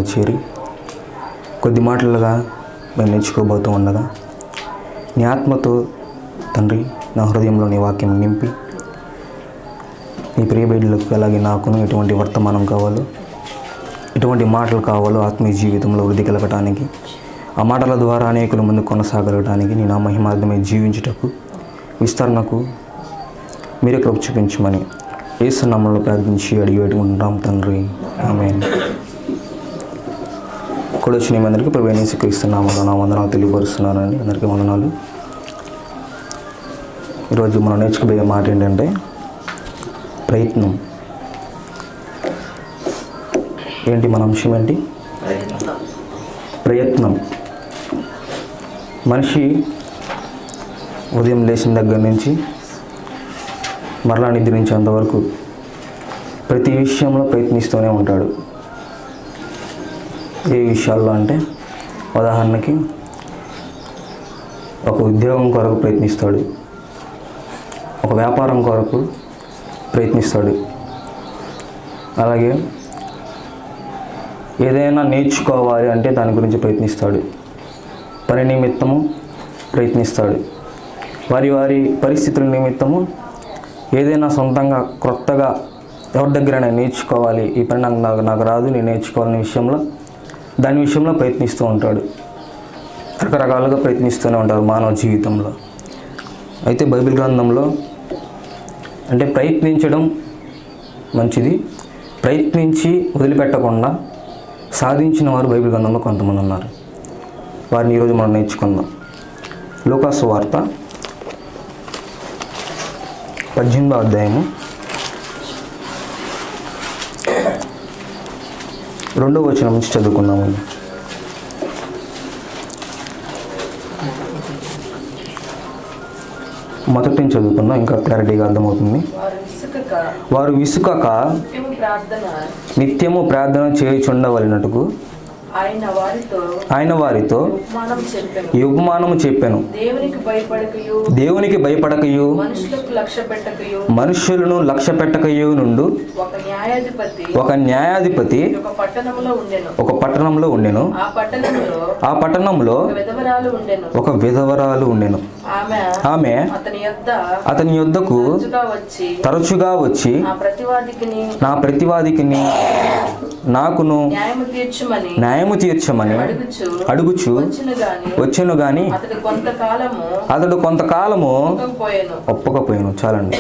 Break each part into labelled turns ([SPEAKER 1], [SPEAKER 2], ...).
[SPEAKER 1] చేరి కొద్ది మాటలుగా మేము నేర్చుకోబోతూ ఉండగా నీ ఆత్మతో తండ్రి నా హృదయంలో నీ వాక్యం నింపి నీ ప్రియ బిడ్డలకు అలాగే నాకును ఎటువంటి వర్తమానం కావాలో ఎటువంటి మాటలు కావాలో ఆత్మీయ జీవితంలో వృద్ధి కలగటానికి ఆ మాటల ద్వారా అనేకుల ముందు కొనసాగలగటానికి నీ నా మహిమార్థమై జీవించుటకు విస్తరణకు మీరే కృప చూపించమని యేసు నామములో ప్రార్థించి అడిగి పెట్టుకుంటాం తండ్రి, ఆమేన్. కూడా వచ్చిన మీ అందరికీ ప్రభువైన యేసుక్రీస్తు నామములో నా వందనాలు తెలియపరుస్తున్నానండి. అందరికీ వందనాలు. ఈరోజు మనం నేర్చుకోబోయే మాట ఏంటంటే ప్రయత్నం. ఏంటి మన అంశం ఏంటి? ప్రయత్నం. మనిషి ఉదయం లేచిన దగ్గర నుంచి మరలా నిద్రించేంతవరకు ప్రతి విషయంలో ప్రయత్నిస్తూనే ఉంటాడు. ఏ విషయాల్లో అంటే ఉదాహరణకి ఒక ఉద్యోగం కొరకు ప్రయత్నిస్తాడు, ఒక వ్యాపారం కొరకు ప్రయత్నిస్తాడు, అలాగే ఏదైనా నేర్చుకోవాలి అంటే దాని గురించి ప్రయత్నిస్తాడు, పని నిమిత్తము ప్రయత్నిస్తాడు, వారి వారి పరిస్థితుల నిమిత్తము ఏదైనా సొంతంగా క్రొత్తగా ఎవరి దగ్గరైనా నేర్చుకోవాలి, ఈ పని నాకు రాదు నేను నేర్చుకోవాలనే విషయంలో దాని విషయంలో ప్రయత్నిస్తూ ఉంటాడు. రకరకాలుగా ప్రయత్నిస్తూనే ఉంటారు మానవ జీవితంలో. అయితే బైబిల్ గ్రంథంలో అంటే ప్రయత్నించడం మంచిది, ప్రయత్నించి వదిలిపెట్టకుండా సాధించిన వారు బైబిల్ గ్రంథంలో కొంతమంది ఉన్నారు. వారిని ఈరోజు మనం నేర్చుకుందాం. లూకాసు వార్త 18వ అధ్యాయము 2వ వచనం నుంచి చదువుకుందాము. మొదటి నుంచి చదువుకుందాం, ఇంకా క్లారిటీగా అర్థమవుతుంది. వారు విసుకక నిత్యము ప్రార్థన చేయుచుండవలెనట్టుకు ఆయన వారితో ఈ ఉపమానము చెప్పాను. దేవునికి భయపడకయు మనుష్యులను లక్ష్య పెట్టకయు నుండు ఒక న్యాయాధిపతి ఒక పట్టణంలో ఉండెను. ఆ పట్టణంలో ఒక విధవరాలు ఉండెను. ఆమె అతని యొద్దకు తరచుగా వచ్చి నా ప్రతివాదికిని నాకును న్యాయము తీర్చమని అడుగుచు వచ్చెను గాని అతడు కొంతకాలము ఒప్పకపోయాను. చాలండి.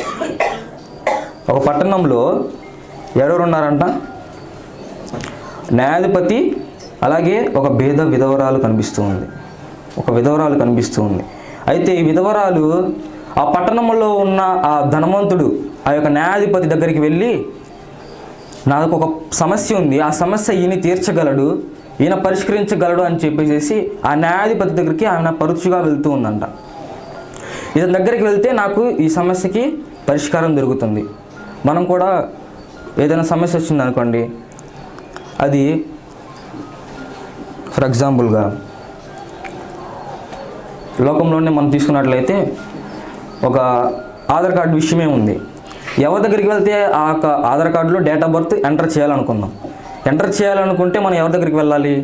[SPEAKER 1] ఒక పట్టణంలో ఎవరెవరు ఉన్నారంట? న్యాయాధిపతి, అలాగే ఒక విధవరాలు కనిపిస్తూ ఉంది. ఒక విధవరాలు కనిపిస్తూ ఉంది. అయితే ఈ విధవరాలు ఆ పట్టణంలో ఉన్న ఆ ధనవంతుడు ఆ యొక్క న్యాయాధిపతి దగ్గరికి వెళ్ళి నాకు ఒక సమస్య ఉంది, ఆ సమస్య ఈయన తీర్చగలడు, ఈయన పరిష్కరించగలడు అని చెప్పేసి ఆ న్యాయాధిపతి దగ్గరికి ఆయన పరుచుగా వెళ్తూ ఉందంట. ఇతని దగ్గరికి వెళ్తే నాకు ఈ సమస్యకి పరిష్కారం దొరుకుతుంది. మనం కూడా ఏదైనా సమస్య వచ్చింది అనుకోండి, అది ఫర్ ఎగ్జాంపుల్గా లోకంలోనే మనం తీసుకున్నట్లయితే ఒక ఆధార్ కార్డు విషయమే ఉంది. ఎవరి దగ్గరికి వెళ్తే ఆ యొక్క ఆధార్ కార్డులో డేట్ ఆఫ్ బర్త్ ఎంటర్ చేయాలనుకుందాం. ఎంటర్ చేయాలనుకుంటే మనం ఎవరి దగ్గరికి వెళ్ళాలి?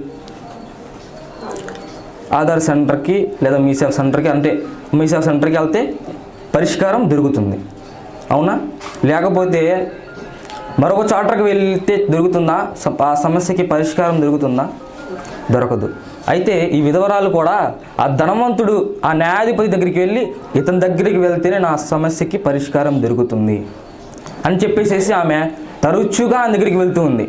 [SPEAKER 1] ఆధార్ సెంటర్కి లేదా మీ సేవ సెంటర్కి, అంటే మీ సేవ సెంటర్కి వెళ్తే పరిష్కారం దొరుకుతుంది, అవునా? లేకపోతే మరొక చాటర్కి వెళ్తే దొరుకుతుందా? ఆ సమస్యకి పరిష్కారం దొరుకుతుందా? దొరకదు. అయితే ఈ విధవరాలు కూడా ఆ ధనవంతుడు ఆ న్యాయాధిపతి దగ్గరికి వెళ్ళి ఇతని దగ్గరికి వెళ్తేనే నా సమస్యకి పరిష్కారం దొరుకుతుంది అని చెప్పేసి ఆమె తరచుగా ఆయన దగ్గరికి వెళ్తూ ఉంది.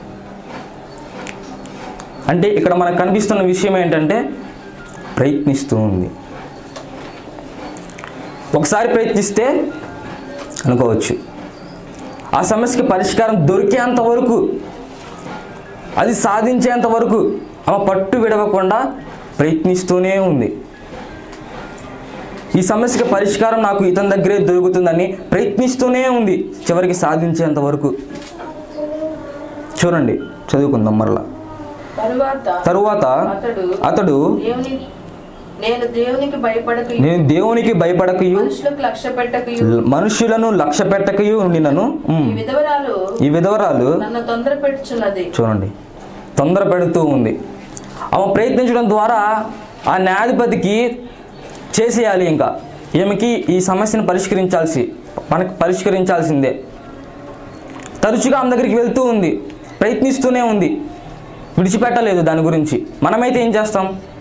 [SPEAKER 1] అంటే ఇక్కడ మనకు కనిపిస్తున్న విషయం ఏంటంటే ప్రయత్నిస్తూ ఉంది. ఒకసారి ప్రయత్నిస్తే అనుకోవచ్చు ఆ సమస్యకి పరిష్కారం దొరికేంత వరకు, అది సాధించేంత వరకు ఆమె పట్టు విడవకుండా ప్రయత్నిస్తూనే ఉంది. ఈ సమస్యకి పరిష్కారం నాకు ఇతని దగ్గరే దొరుకుతుందని ప్రయత్నిస్తూనే ఉంది, చివరికి సాధించేంత వరకు. చూడండి, చదువుకుందాం మరలా. తరువాత అతడు నేను దేవునికి భయపడకయు మనుషులను లక్ష్య పెట్టకయు ఉండినను. ఈ విధవరాలు చూడండి, తొందర పెడుతూ ఉంది. ఆమె ప్రయత్నించడం ద్వారా ఆ న్యాయాధిపతికి చేసేయాలి, ఇంకా ఈమెకి ఈ సమస్యను పరిష్కరించాల్సిందే. తరచుగా ఆమె దగ్గరికి వెళ్తూ ఉంది, ప్రయత్నిస్తూనే ఉంది, విడిచిపెట్టలేదు దాని గురించి. మనమైతే ఏం చేస్తాం?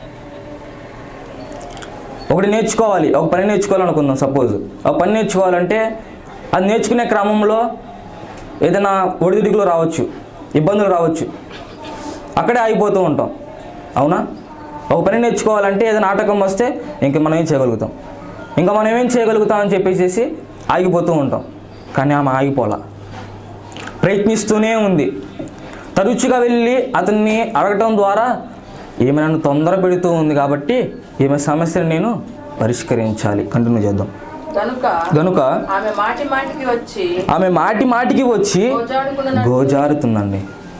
[SPEAKER 1] ఒకటి నేర్చుకోవాలి, ఒక పని నేర్చుకోవాలనుకుందాం. సపోజ్ ఒక పని నేర్చుకోవాలంటే అది నేర్చుకునే క్రమంలో ఏదైనా ఒడిదుడుకులు రావచ్చు, ఇబ్బందులు రావచ్చు, అక్కడే ఆగిపోతూ ఉంటాం. అవునా? ఒక పని నేర్చుకోవాలంటే ఏదైనా ఆటంకం వస్తే ఇంక మనం ఏం చేయగలుగుతాం, ఇంకా మనం ఏం చేయగలుగుతాం అని చెప్పేసి ఆగిపోతూ ఉంటాం. కానీ ఆమె ఆగిపోలా, ప్రయత్నిస్తూనే ఉంది. తరచుగా వెళ్ళి అతన్ని అడగటం ద్వారా ఈమె నన్ను తొందర పెడుతూ ఉంది కాబట్టి ఈమె సమస్యను నేను పరిష్కరించాలి. కంటిన్యూ చేద్దాం. గనుక ఆమె మాటి మాటికి వచ్చి గోజారుతుందండి.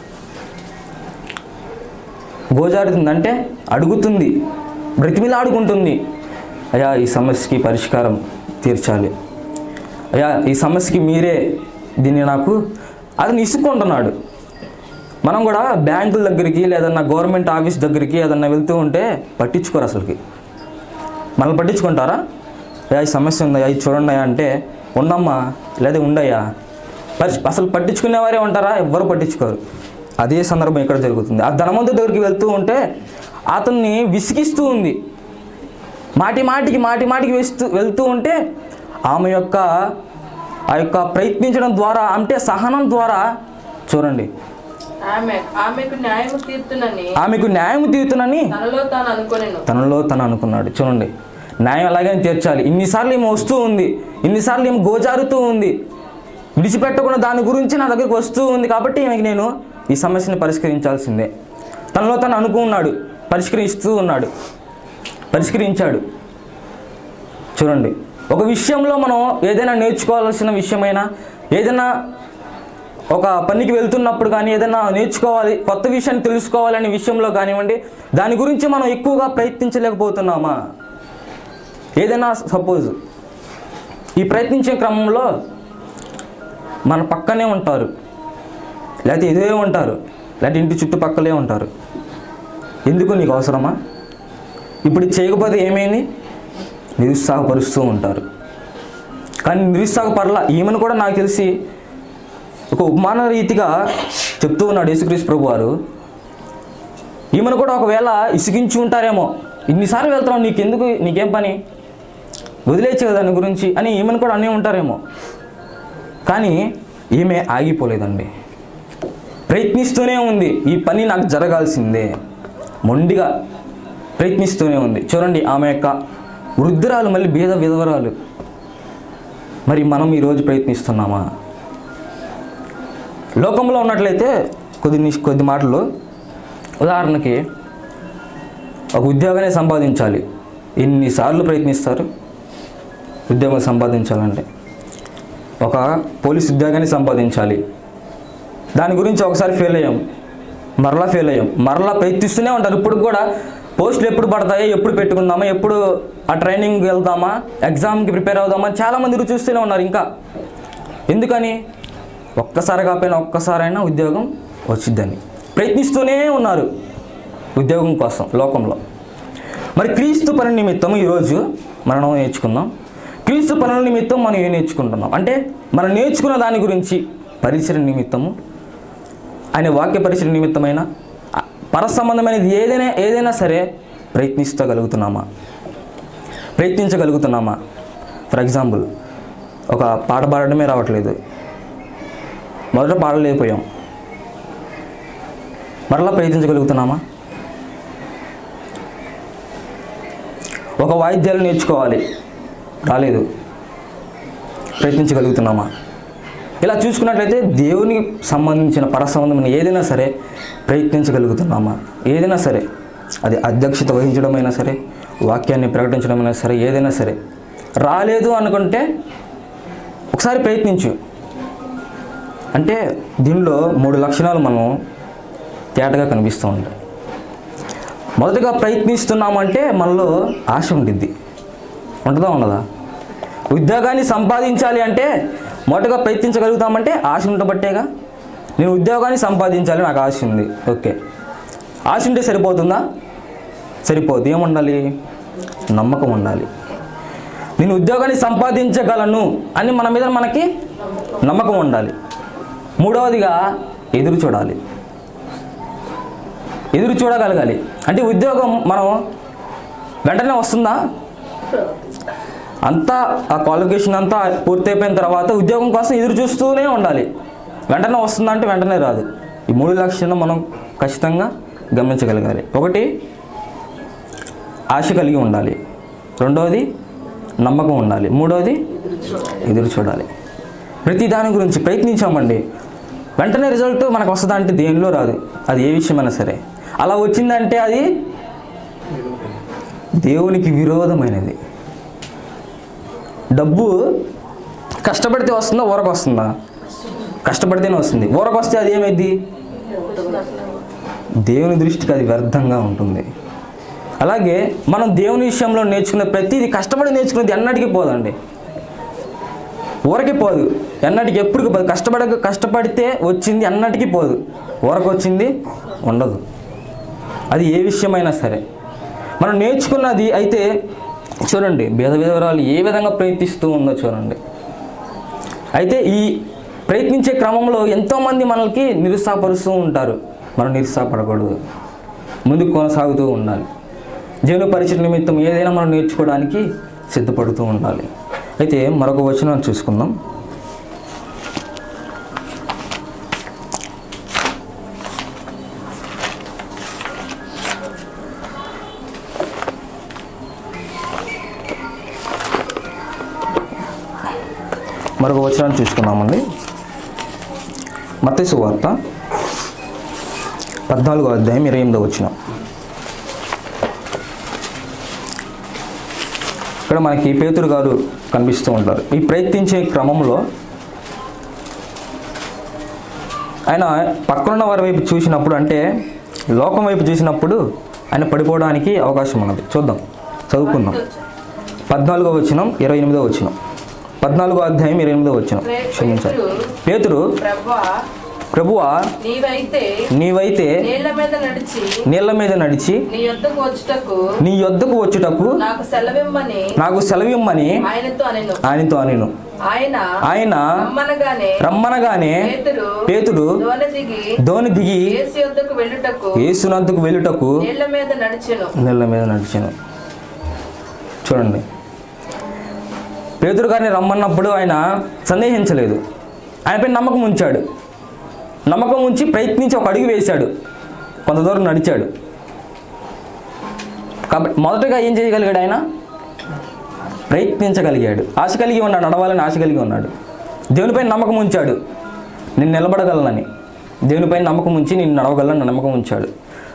[SPEAKER 1] గోజారుతుందంటే అడుగుతుంది, బ్రతిమిలాడుకుంటుంది. అయ్యా ఈ సమస్యకి పరిష్కారం తీర్చాలి, అయ్యా ఈ సమస్యకి మీరే దీన్ని నాకు. అతను ఇసుక్కుంటున్నాడు. మనం కూడా బ్యాంకుల దగ్గరికి లేదన్నా గవర్నమెంట్ ఆఫీస్ దగ్గరికి ఏదన్నా వెళ్తూ ఉంటే పట్టించుకోరు అసలుకి. మనల్ని పట్టించుకుంటారా? అయ్యా ఈ సమస్య ఉందయ్యా, ఇది చూడండి అంటే ఉండమ్మా లేదా ఉండయ్యా. అసలు పట్టించుకునేవారే ఉంటారా? ఎవ్వరు పట్టించుకోరు. అదే సందర్భం ఇక్కడ జరుగుతుంది. ఆ ధనవంతుడి దగ్గరికి వెళ్తూ ఉంటే అతన్ని విసిగిస్తూ ఉంది. మాటి మాటికి వెళ్తూ ఉంటే ఆమె యొక్క ఆ యొక్క ప్రయత్నించడం ద్వారా, అంటే సహనం ద్వారా చూడండి, ఆమెకు న్యాయము తీర్చునని తనలో తను అనుకున్నాడు. చూడండి, న్యాయం అలాగని తీర్చాలి. ఇన్నిసార్లు ఏమో వస్తూ ఉంది, ఇన్నిసార్లు ఏమో గోజారుతూ ఉంది, విడిచిపెట్టకుండా దాని గురించి నా దగ్గరికి వస్తూ ఉంది కాబట్టి ఈమెకి నేను ఈ సమస్యను పరిష్కరించాల్సిందే. తనలో తను అనుకున్నాడు, పరిష్కరించాడు. చూడండి, ఒక విషయంలో మనం ఏదైనా నేర్చుకోవాల్సిన విషయమైనా, ఏదైనా ఒక పనికి వెళ్తున్నప్పుడు కానీ, ఏదైనా నేర్చుకోవాలి, కొత్త విషయాన్ని తెలుసుకోవాలనే విషయంలో కానివ్వండి, దాని గురించి మనం ఎక్కువగా ప్రయత్నించలేకపోతున్నామా? ఏదైనా సపోజ్ ఈ ప్రయత్నించే క్రమంలో మన పక్కనే ఉంటారు, లేకపోతే ఇదే ఉంటారు, లేకపోతే ఇంటి చుట్టుపక్కలే ఉంటారు. ఎందుకు నీకు అవసరమా? ఇప్పుడు చేయకపోతే ఏమైంది? నిరుత్సాహపరుస్తూ ఉంటారు. కానీ నిరుత్సాహపడలా. ఈమెను కూడా నాకు తెలిసి ఒక ఉపమాన రీతిగా చెప్తూ ఉన్నాడు యేసుక్రీస్తు ప్రభు వారు. ఈమెను కూడా ఒకవేళ ఇసిగించి ఉంటారేమో, ఇన్నిసార్లు వెళ్తున్నావు, నీకెందుకు, నీకేం పని, వదిలేచ్చే దాని గురించి అని ఈమెను కూడా అనే ఉంటారేమో. కానీ ఈమె ఆగిపోలేదండి, ప్రయత్నిస్తూనే ఉంది. ఈ పని నాకు జరగాల్సిందే, మొండిగా ప్రయత్నిస్తూనే ఉంది. చూడండి, ఆమె యొక్క వృద్ధురాలు మళ్ళీ బీద విధవరాలు. మరి మనం ఈరోజు ప్రయత్నిస్తున్నామా? లోకంలో ఉన్నట్లయితే కొద్ది మాటలు, ఉదాహరణకి ఒక ఉద్యోగాన్ని సంపాదించాలి, ఎన్నిసార్లు ప్రయత్నిస్తారు ఉద్యోగం సంపాదించాలంటే. ఒక పోలీస్ ఉద్యోగాన్ని సంపాదించాలి, దాని గురించి ఒకసారి ఫెయిల్ అయ్యాం, మరలా ప్రయత్నిస్తూనే ఉంటారు. ఇప్పుడు కూడా పోస్టులు ఎప్పుడు పడతాయో, ఎప్పుడు పెట్టుకుందామా, ఎప్పుడు ఆ ట్రైనింగ్కి వెళ్దామా, ఎగ్జామ్కి ప్రిపేర్ అవుదామా, చాలామంది చూస్తూనే ఉన్నారు. ఇంకా ఎందుకని? ఒక్కసారి కాకపోయినా ఒక్కసారైనా ఉద్యోగం వచ్చిద్దని ప్రయత్నిస్తూనే ఉన్నారు ఉద్యోగం కోసం లోకంలో. మరి క్రీస్తు పని నిమిత్తం ఈరోజు మనం నేర్చుకుందాం. క్రీస్తు పనుల నిమిత్తం మనం ఏం నేర్చుకుంటున్నాం అంటే, మనం నేర్చుకున్న దాని గురించి పరిచయ నిమిత్తము, ఆయన వాక్య పరిచయ నిమిత్తమైన పరసంబంధమైనది ఏదైనా సరే ప్రయత్నించగలుగుతున్నామా? ఫర్ ఎగ్జాంపుల్, ఒక పాట పాడడమే రావట్లేదు, మొదట పాడలేకపోయాం, మరలా ప్రయత్నించగలుగుతున్నామా? ఒక వాయిద్యాలు నేర్చుకోవాలి, రాలేదు, ప్రయత్నించగలుగుతున్నామా? ఇలా చూసుకున్నట్లయితే దేవునికి సంబంధించిన పరసంబంధమైన ఏదైనా సరే ప్రయత్నించగలుగుతున్నామా? ఏదైనా సరే, అది అధ్యక్షత వహించడమైనా సరే, వాక్యాన్ని ప్రకటించడమైనా సరే, ఏదైనా సరే. రాలేదు అనుకుంటే ఒకసారి ప్రయత్నించు. అంటే దీనిలో 3 లక్షణాలు మనం తేటగా కనిపిస్తూ ఉంటాయి. మొదటగా ప్రయత్నిస్తున్నామంటే మనలో ఆశ ఉండిద్ది, ఉంటుందా ఉండదా? ఉద్యోగాన్ని సంపాదించాలి అంటే మొదటగా ప్రయత్నించగలుగుతామంటే ఆశ ఉండబట్టేగా. నేను ఉద్యోగాన్ని సంపాదించాలి, నాకు ఆశ ఉంది, ఓకే, ఆశ ఉంటే సరిపోతుందా? సరిపోదు. ఏముండాలి? నమ్మకం ఉండాలి. నేను ఉద్యోగాన్ని సంపాదించగలను అని మన మీద మనకి నమ్మకం ఉండాలి. మూడవదిగా ఎదురు చూడాలి. ఎదురు చూడగలగాలి. అంటే ఉద్యోగం మనం వెంటనే వస్తుందా? అంతా ఆ క్వాలిఫికేషన్ అంతా పూర్తయిపోయిన తర్వాత ఉద్యోగం కోసం ఎదురు చూస్తూనే ఉండాలి. వెంటనే వస్తుందా అంటే వెంటనే రాదు. ఈ 3 లక్షణాలు మనం ఖచ్చితంగా గమనించగలగాలి. ఒకటి, ఆశ కలిగి ఉండాలి. రెండవది, నమ్మకం ఉండాలి. మూడవది, ఎదురు చూడాలి. ప్రతి దాని గురించి ప్రయత్నించామండి, వెంటనే రిజల్ట్ మనకు వస్తుందా అంటే దేనిలో రాదు. అది ఏ విషయమైనా సరే. అలా వచ్చిందంటే అది దేవునికి విరోధమైనది. డబ్బు కష్టపడితే వస్తుందా? ఊరకు వస్తుందా? కష్టపడితేనే వస్తుంది. ఊరకు వస్తే అది ఏమైంది? దేవుని దృష్టికి అది వ్యర్థంగా ఉంటుంది. అలాగే మనం దేవుని విషయంలో నేర్చుకునే ప్రతిదీ కష్టపడి నేర్చుకునేది ఎన్నటికీ పోదండి. ఊరకి పోదు, ఎన్నటికి ఎప్పుడు పోదు. కష్టపడితే వచ్చింది ఎన్నటికీ పోదు. ఊరకు వచ్చింది ఉండదు. అది ఏ విషయమైనా సరే మనం నేర్చుకున్నది. అయితే చూడండి, భేద విధవరాలు ఏ విధంగా ప్రయత్నిస్తూ ఉందో చూడండి. అయితే ఈ ప్రయత్నించే క్రమంలో ఎంతోమంది మనల్ని నిరుత్సాహపరుస్తూ ఉంటారు. మనం నిరుత్సాహపడకూడదు, ముందుకు కొనసాగుతూ ఉండాలి. దేవుని పరిచయ నిమిత్తం ఏదైనా మనం నేర్చుకోవడానికి సిద్ధపడుతూ ఉండాలి. అయితే మరొక వచనం చూసుకుందాం. మరొక వచనాన్ని చూసుకున్నామండి. మత్తయి సువార్త 14వ అధ్యాయం 28వ వచనం. ఇక్కడ మనకి పేతురు గారు కనిపిస్తూ ఉంటారు. ఈ ప్రయత్నించే క్రమంలో ఆయన పక్కనున్న వారి వైపు చూసినప్పుడు, అంటే లోకం వైపు చూసినప్పుడు ఆయన పడిపోవడానికి అవకాశం ఉన్నది. చూద్దాం, చదువుకుందాం. 14వ వచనం 28వ వచనం. 14వ అధ్యాయం 28వ వచనం. క్షమించాలి. పేతురు, ప్రభువా, నీవైతే నీళ్ల మీద నడిచి నీ యొద్దకు వచ్చుటకు నాకు సెలవిమ్మని ఆయనతో అనెను. ఆయన రమ్మనగానే పేతురు దోణి దిగి యేసునొద్దకు వెళ్ళుటకు నీళ్ల మీద నడిచెను. చూడండి, పేతురు గారిని రమ్మన్నప్పుడు ఆయన సందేహించలేదు. ఆయనపై నమ్మకం ఉంచాడు. నమ్మకం ఉంచి ప్రయత్నించి ఒక అడుగు వేశాడు, కొంత దూరం నడిచాడు. కాబట్టి మొదటగా ఏం చేయగలిగాడు? ఆయన ప్రయత్నించగలిగాడు. ఆశ కలిగి ఉన్నాడు, నడవాలని ఆశ కలిగి ఉన్నాడు. దేవునిపై నమ్మకం ఉంచాడు, నేను నిలబడగలనని. దేవునిపై నమ్మకం ఉంచి నేను నడవగలను నమ్మకం ఉంచాడు.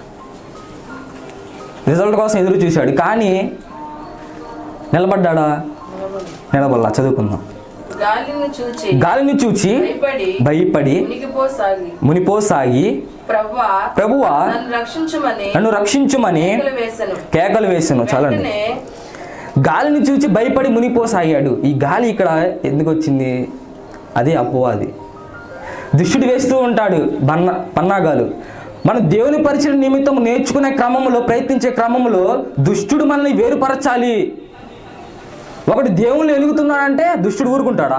[SPEAKER 1] రిజల్ట్ కోసం ఎదురు చూశాడు, కానీ నిలబడ్డా? నిలబడలా. చదువుకుందాం. గాలిని చూచి భయపడి మునిపోసాగి ప్రభువా నన్ను రక్షించుమని కేకలు వేసెను. చాలండి. గాలిని చూచి భయపడి మునిపోసాగాడు. ఈ గాలి ఇక్కడ ఎందుకు వచ్చింది? అదే అపవాది. దుష్టుడు వేస్తూ ఉంటాడు పన్నాగాలు. మనం దేవుని పరిచయం నిమిత్తం నేర్చుకునే క్రమంలో, ప్రయత్నించే క్రమంలో దుష్టుడు మనల్ని వేరుపరచాలి. ఒకటి దేవుళ్ళు ఎలుగుతున్నాడంటే దుష్టుడు ఊరుకుంటాడా?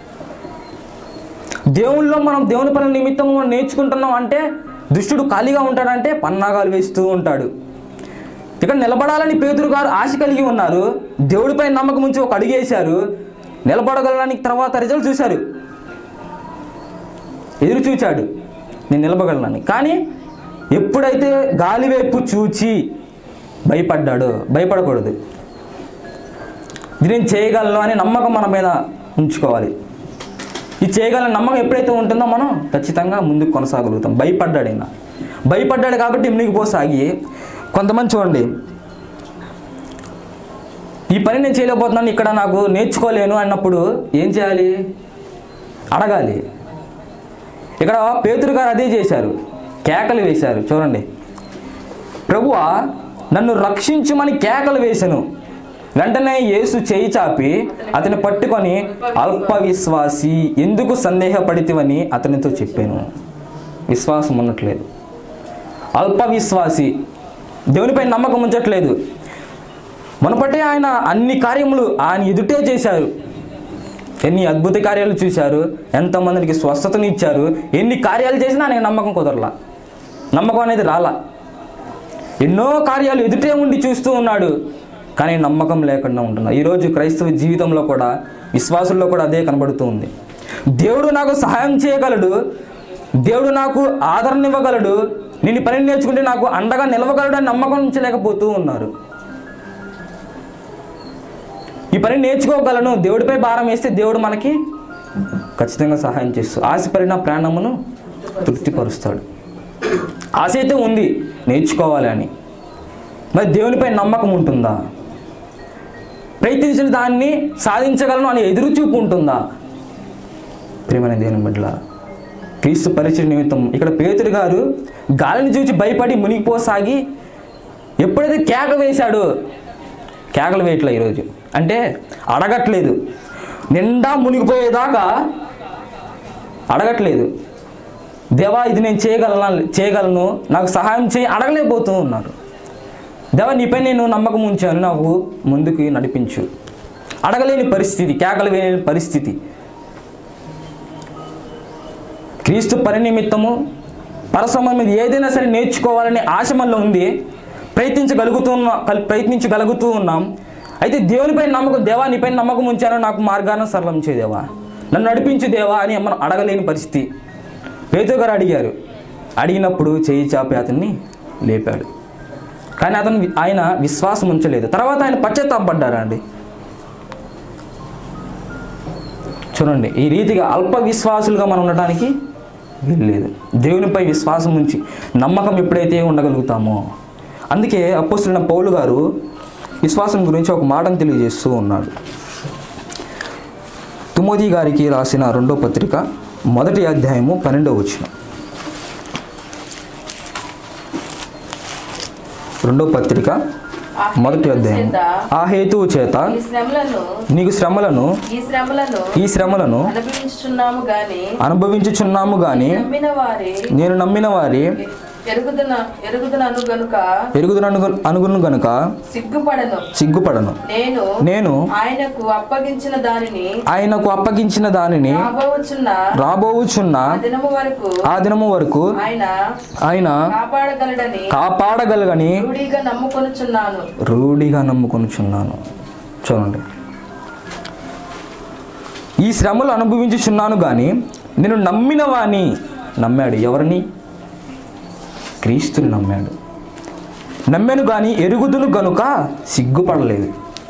[SPEAKER 1] దేవుళ్ళలో మనం దేవుని పనుల నిమిత్తం నేర్చుకుంటున్నాం అంటే దుష్టుడు ఖాళీగా ఉంటాడంటే పన్నాగాలు వేస్తూ ఉంటాడు. ఇక్కడ నిలబడాలని పేతురు గారు ఆశ కలిగి ఉన్నారు. దేవుడిపై నమ్మకం ఉంచి ఒక అడుగేశారు, నిలబడగలడానికి. తర్వాత రిజల్ట్ చూశారు, ఎదురు చూచాడు, నేను నిలబడగలనని. కానీ ఎప్పుడైతే గాలి వైపు చూచి భయపడ్డాడో, భయపడకూడదు. ఇది నేను చేయగలను అని నమ్మకం మన మీద ఉంచుకోవాలి. ఇది చేయగలని నమ్మకం ఎప్పుడైతే ఉంటుందో మనం ఖచ్చితంగా ముందుకు కొనసాగలుగుతాం. భయపడ్డాడు కాబట్టి మునిగిపోసాగి. కొంతమంది చూడండి, ఈ పని నేను చేయలేకపోతున్నాను, ఇక్కడ నాకు నేర్చుకోలేను అన్నప్పుడు ఏం చేయాలి? అడగాలి. ఇక్కడ పేతురు గారు అదే చేశారు, కేకలు వేశారు. చూడండి, ప్రభువా నన్ను రక్షించుమని కేకలు వేశాను. వెంటనే యేసు చేయి చాపి అతని పట్టుకొని, అల్ప విశ్వాసి ఎందుకు సందేహపడితివని అతనితో చెప్పాను. విశ్వాసం ఉన్నట్లేదు. అల్ప విశ్వాసి, దేవునిపై నమ్మకం ఉంచట్లేదు. మునపటే ఆయన అన్ని కార్యములు ఆయన ఎదుటే చేశారు. ఎన్ని అద్భుత కార్యాలు చూశారు, ఎంతమందికి స్వస్థతను ఇచ్చారు, ఎన్ని కార్యాలు చేసినా ఆయన నమ్మకం కుదరలా, నమ్మకం అనేది రాలా. ఎన్నో కార్యాలు ఎదుటే ఉండి చూస్తూ ఉన్నాడు, కానీ నమ్మకం లేకుండా ఉంటున్నాడు. ఈరోజు క్రైస్తవ జీవితంలో కూడా, విశ్వాసుల్లో కూడా అదే కనబడుతూ ఉంది. దేవుడు నాకు సహాయం చేయగలడు, దేవుడు నాకు ఆదరణ ఇవ్వగలడు, నేను ఈ పని నేర్చుకుంటే నాకు అండగా నిలవగలడు అని నమ్మకం ఉంచలేకపోతూ ఉన్నారు. ఈ పని నేర్చుకోగలను, దేవుడిపై భారం వేస్తే దేవుడు మనకి ఖచ్చితంగా సహాయం చేస్తూ ఆశపడిన ప్రాణమును తృప్తిపరుస్తాడు. ఆశ అయితే ఉంది నేర్చుకోవాలి అని, మరి దేవునిపై నమ్మకం ఉంటుందా? ప్రయత్నించిన దాన్ని సాధించగలను అని ఎదురు చూపు ఉంటుందా? ప్రియమైన దేవుని బిడ్డలారా, క్రీస్తు పరిచయ నిమిత్తం ఇక్కడ పేతురు గారు గాలిని చూసి భయపడి మునిగిపోసాగి ఎప్పుడైతే కేక వేశాడో, కేకలు వేయట్లే ఈరోజు, అంటే అడగట్లేదు, నిండా మునిగిపోయేదాకా అడగట్లేదు. దేవా ఇది నేను చేయగలను, నాకు సహాయం చేయి అడగలేకపోతూ ఉన్నారు. దేవా నీపై నేను నమ్మకం ఉంచాను, నాకు ముందుకు నడిపించు. అడగలేని పరిస్థితి, కేకలు వేయలేని పరిస్థితి. క్రీస్తు పని నిమిత్తము పరసమయం మీద ఏదైనా సరే నేర్చుకోవాలనే ఆశ మనలో ఉంది, ప్రయత్నించగలుగుతూ ఉన్నాం. అయితే దేవునిపై నమ్మకం, దేవా నీపై నమ్మకం ఉంచాను, నాకు మార్గాన్ని సరళం చేయదేవా, నన్ను నడిపించు దేవా అని మనం అడగలేని పరిస్థితి. పేతురు గారు అడిగారు, అడిగినప్పుడు చేయి చాపి అతన్ని లేపాడు. కానీ ఆయన విశ్వాసం ఉంచలేదు. తర్వాత ఆయన పశ్చాత్తాపడ్డారా అండి? చూడండి, ఈ రీతిగా అల్ప విశ్వాసులుగా మనం ఉండటానికి వీల్లేదు. దేవునిపై విశ్వాసం ఉంచి నమ్మకం ఎప్పుడైతే ఉండగలుగుతామో, అందుకే అపోస్తలుడైన పౌలు గారు విశ్వాసం గురించి ఒక మాటను తెలియజేస్తూ ఉన్నాడు. తిమోతి గారికి రాసిన 2వ పత్రిక 1వ అధ్యాయము 12వ వచనం. 2వ పత్రిక 1వ అధ్యాయం. ఆ హేతువు చేత నీకు శ్రమలను ఈ శ్రమలను అనుభవించుచున్నాము గాని నేను నమ్మిన వారి అనుగును గనుక సిగ్గుపడను. నేను ఆయనకు అప్పగించిన దానిని రాబోవుచున్న ఆ దినము వరకు ఆయన కాపాడగలగని రూఢిగా నమ్ముకొనుచున్నాను. చూడండి, ఈ శ్రమలు అనుభవించుచున్నాను కానీ నేను నమ్మిన వాణ్ణి, నమ్మాడు ఎవరిని? క్రీస్తుని నమ్మాడు. నమ్మాను కానీ ఎరుగుదును గనుక సిగ్గుపడలేదు.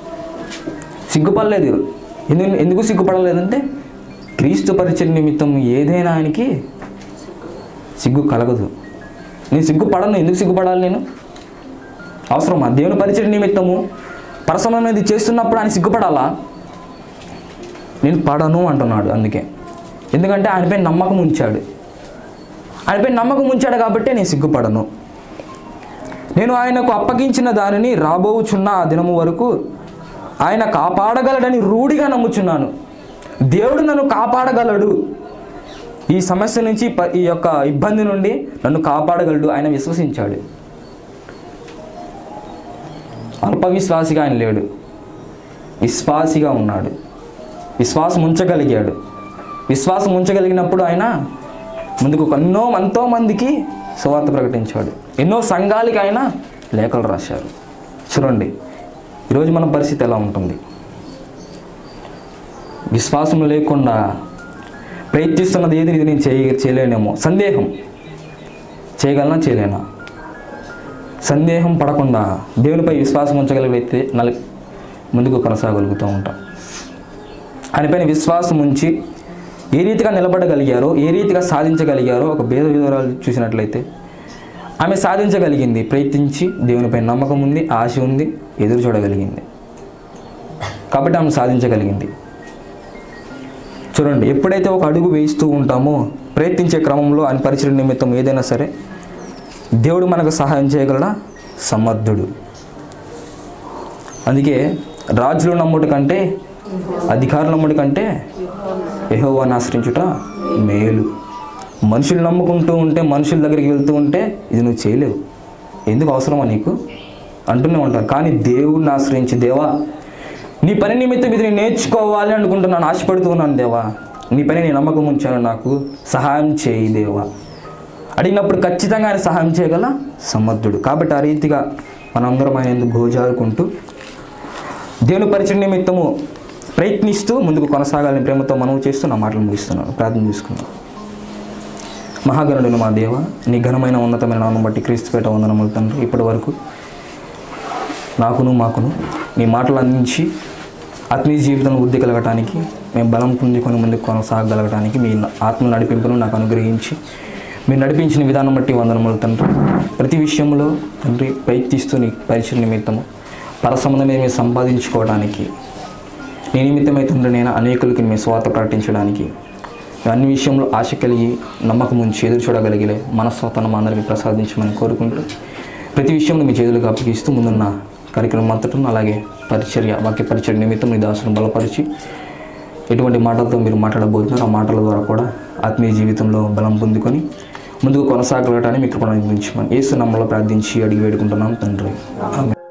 [SPEAKER 1] ఎందుకు సిగ్గుపడలేదంటే క్రీస్తు పరిచయ నిమిత్తం ఏదైనా ఆయనకి సిగ్గు కలగదు. నేను సిగ్గుపడను. ఎందుకు సిగ్గుపడాలి? నేను అవసరమా? దేవుని పరిచయ నిమిత్తము పరసమం అనేది చేస్తున్నప్పుడు ఆయన సిగ్గుపడాలా? నేను పడను అంటున్నాడు. అందుకే, ఎందుకంటే ఆయనపై నమ్మకం ఉంచాడు. ఆయనపై నమ్మకం ఉంచాడు కాబట్టి నేను సిగ్గుపడను. నేను ఆయనకు అప్పగించిన దానిని రాబోచున్న ఆ దినము వరకు ఆయన కాపాడగలడని రూఢిగా నమ్ముచున్నాను. దేవుడు నన్ను కాపాడగలడు, ఈ సమస్య నుంచి, ఈ యొక్క ఇబ్బంది నుండి నన్ను కాపాడగలడు ఆయన విశ్వసించాడు. అల్ప విశ్వాసిగా ఆయన లేడు, విశ్వాసిగా ఉన్నాడు. విశ్వాసం ఉంచగలిగాడు. విశ్వాసం ఉంచగలిగినప్పుడు ఆయన ముందుకు ఎంతో మందికి సువార్త ప్రకటించాడు. ఎన్నో సంఘాలకి ఆయన లేఖలు రాశారు. చూడండి, ఈరోజు మన పరిస్థితి ఎలా ఉంటుంది? విశ్వాసం లేకుండా ప్రయత్నిస్తున్నది ఏది ఇది నేను చేయలేనేమో, సందేహం, చేయగలనా చేయలేనా, సందేహం పడకుండా దేవునిపై విశ్వాసం ఉంచగలిగితే ముందుకు కొనసాగలుగుతూ ఉంటాం. ఆయనపైన విశ్వాసం ఉంచి ఏ రీతిగా నిలబడగలిగారో, ఏ రీతిగా సాధించగలిగారో ఒక భేద వివరాలు చూసినట్లయితే ఆమె సాధించగలిగింది. ప్రయత్నించి దేవునిపై నమ్మకం ఉంది, ఆశ ఉంది, ఎదురు చూడగలిగింది కాబట్టి ఆమె సాధించగలిగింది. చూడండి, ఎప్పుడైతే ఒక అడుగు వేయిస్తూ ఉంటామో ప్రయత్నించే క్రమంలో ఆయన పరిచయం నిమిత్తం ఏదైనా సరే దేవుడు మనకు సహాయం చేయగలడా? సమర్థుడు. అందుకే రాజులు నమ్ముట కంటే, అధికారులు నమ్ముట కంటే యెహోవాను ఆశ్రయించుట మేలు. మనుషులు నమ్ముకుంటూ ఉంటే, మనుషుల దగ్గరికి వెళ్తూ ఉంటే ఇది నువ్వు చేయలేవు, ఎందుకు అవసరమా నీకు అంటూనే ఉంటారు. కానీ దేవుడిని ఆశ్రయించి, దేవా నీ పని నిమిత్తం ఇది నేను నేర్చుకోవాలి అనుకుంటున్నాను, ఆశపడుతూ ఉన్నాను దేవా, నీ పని నేను నమ్మకం ఉంచాను, నాకు సహాయం చేయి దేవా అడిగినప్పుడు ఖచ్చితంగా ఆయన సహాయం చేయగల సమర్థుడు. కాబట్టి ఆ రీతిగా మనందరం ఆయన ఎందుకు గోజారుకుంటూ దేవుని పరిచయం నిమిత్తము ప్రయత్నిస్తూ ముందుకు కొనసాగాలని ప్రేమతో మనవి చేస్తూ నా మాటలు ముగిస్తున్నాను. ప్రార్థన చేసుకున్నాను. మహాగణుడు మా దేవ, నీ ఘనమైన ఉన్నతమైన నామం బట్టి క్రీస్తుపేట వందనములు తండ్రి. ఇప్పటి వరకు మాకును నీ మాటలు అందించి ఆత్మీయ జీవితంలో వృద్ధి కలగటానికి, మేము బలం పొందుకొని ముందుకు కొనసాగగలగటానికి మీ ఆత్మ నడిపింపును నాకు అనుగ్రహించి మీరు నడిపించిన విధానం బట్టి వందనములు తండ్రి. ప్రతి విషయంలో తండ్రి ప్రయత్నిస్తూ నీ పరిచయం నిమిత్తము పరసమును మేము సంపాదించుకోవడానికి, నీ నిమిత్తమై తండ్రి నేను అనేకులకి మీ స్వార్థ ప్రకటించడానికి, అన్ని విషయంలో ఆశ కలిగి నమ్మకం ఉంచి ఎదురు చూడగలిగే మనస్తత్వం అందరికీ ప్రసాదించమని కోరుకుంటూ ప్రతి విషయంలో మీ చేతులకు అప్పగిస్తూ ముందున్న కార్యక్రమం అంతటం అలాగే వాక్య పరిచర్య నిమిత్తం మీ దాసును బలపరిచి ఎటువంటి మాటలతో మీరు మాట్లాడబోతున్నారు ఆ మాటల ద్వారా కూడా ఆత్మీయ జీవితంలో బలం పొందుకొని ముందుకు కొనసాగలగటాన్ని మీకు కృపను అందించమని యేసు నామములో ప్రార్థించి అడిగి వేడుకుంటున్నాం తండ్రి. ఆమేన్.